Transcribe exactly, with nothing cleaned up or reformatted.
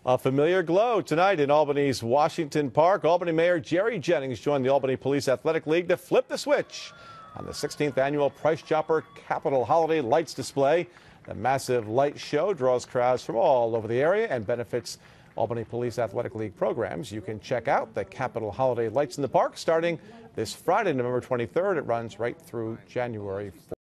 A familiar glow tonight in Albany's Washington Park. Albany Mayor Jerry Jennings joined the Albany Police Athletic League to flip the switch on the sixteenth annual Price Chopper Capitol Holiday Lights Display. The massive light show draws crowds from all over the area and benefits Albany Police Athletic League programs. You can check out the Capitol Holiday Lights in the Park starting this Friday, November twenty-third. It runs right through January fourth.